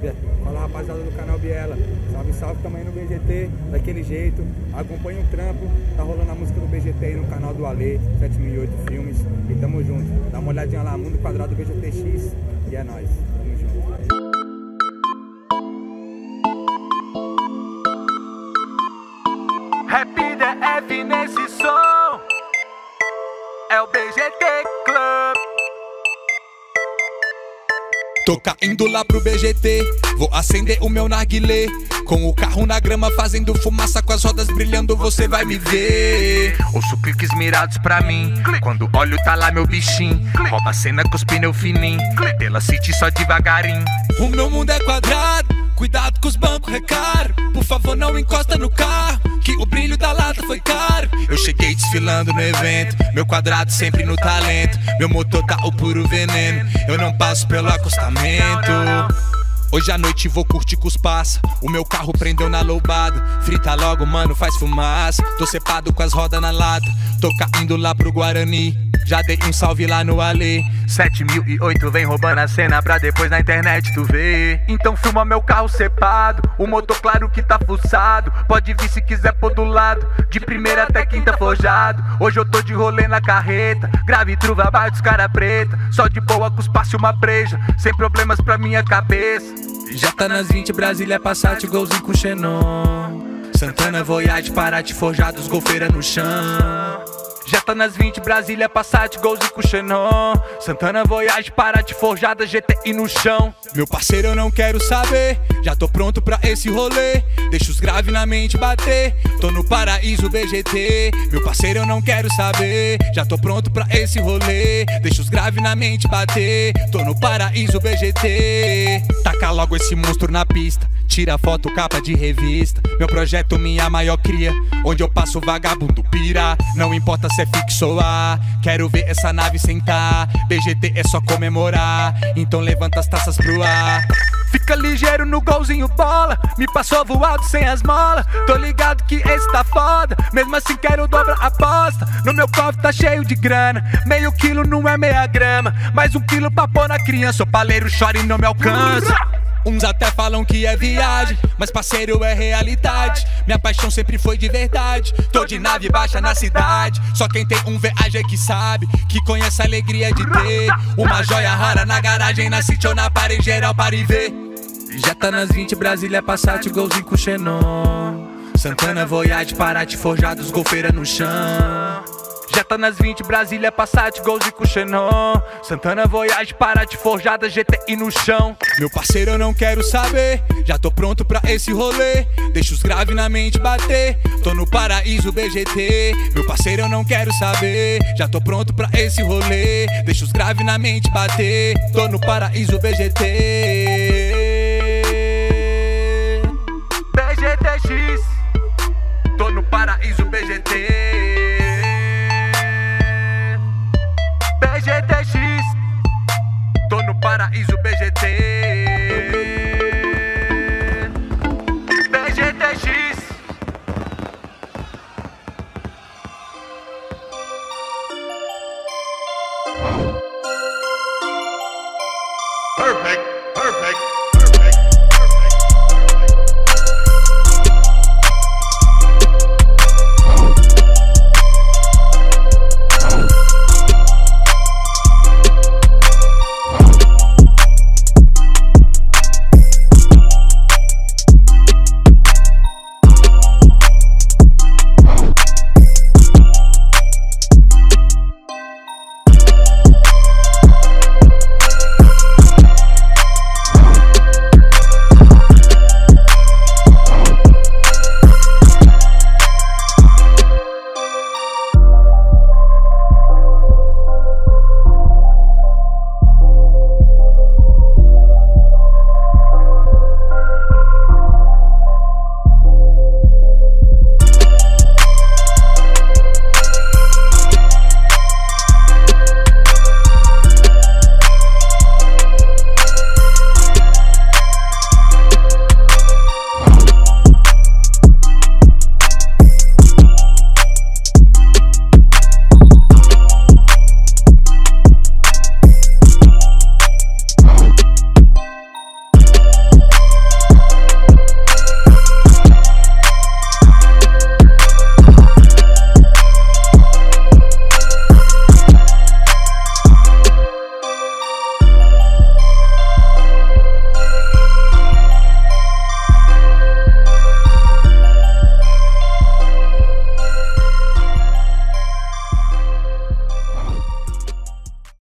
Fala, rapaziada do canal Biela. Salve, salve, tamo aí no BGT, daquele jeito. Acompanha o trampo, tá rolando a música do BGT aí no canal do Ale, 7008 Filmes. E tamo junto. Dá uma olhadinha lá, Mundo Quadrado BGTX. E é nóis, tamo junto. Rap DF nesse som é o BGT Club. Tô caindo lá pro BGT, vou acender o meu narguilé. Com o carro na grama fazendo fumaça, com as rodas brilhando, você vai me ver. Ouço cliques mirados pra mim, quando olho tá lá meu bichinho. Rouba a cena com os pneus fininhos, pela city só devagarinho. O meu mundo é quadrado, cuidado com os bancos recaro. Por favor não encosta no carro, que o brilho da lata foi caro. Eu cheguei desfilando no evento, meu quadrado sempre no talento. Meu motor tá o puro veneno, eu não passo pelo acostamento. Hoje à noite vou curtir com os passa. O meu carro prendeu na loubada. Frita logo, mano, faz fumaça. Tô cepado com as rodas na lata. Tô caindo lá pro Guarani. Já dei um salve lá no Ale. 7008 vem roubando a cena pra depois na internet tu ver. Então filma meu carro cepado, o motor claro que tá fuçado. Pode vir se quiser pôr do lado, de primeira até quinta forjado. Hoje eu tô de rolê na carreta, grave truva abaixo dos cara preta. Só de boa com os passe uma breja, sem problemas pra minha cabeça. Já tá nas 20, Brasília, Passat, golzinho com Xenon. Santana, Voyage, Paraty, forjados, golfeira no chão. Já tá nas 20, Brasília, Passat, golzinho com Xenon. Santana, Voyage, Paraty, forjada, GTI no chão. Meu parceiro, eu não quero saber, já tô pronto pra esse rolê. Deixa os graves na mente bater, tô no paraíso BGT. Meu parceiro, eu não quero saber, já tô pronto pra esse rolê. Deixa os graves na mente bater, tô no paraíso BGT. Taca logo esse monstro na pista, tira foto, capa de revista. Meu projeto, minha maior cria, onde eu passo vagabundo pira. Não importa se é fixo ou A, quero ver essa nave sentar. BGT é só comemorar, então levanta as taças pro ar. Fica ligeiro no golzinho bola, me passou voado sem as molas. Tô ligado que esse tá foda, mesmo assim quero dobra a aposta. No meu cofre tá cheio de grana, meio quilo não é meia grama. Mais 1 quilo pra pôr na criança, o paleiro chora e não me alcança. Uns até falam que é viagem, mas parceiro é realidade. Minha paixão sempre foi de verdade. Tô de nave baixa na cidade, só quem tem um VAG é que sabe, que conhece a alegria de ter uma joia rara na garagem, na city ou na parede geral para ir ver. Já tá nas 20, Brasília, Passat, golzinho com Xenon. Santana, Voyage, Paraty, forjados, golfeira no chão. Já tá nas 20, Brasília, Passat, golzinho com Xenon. Santana, Voyage, Paraty, forjada, GTI no chão. Meu parceiro, eu não quero saber, já tô pronto pra esse rolê. Deixa os graves na mente bater, tô no paraíso BGT. Meu parceiro, eu não quero saber, já tô pronto pra esse rolê. Deixa os graves na mente bater, tô no paraíso BGT.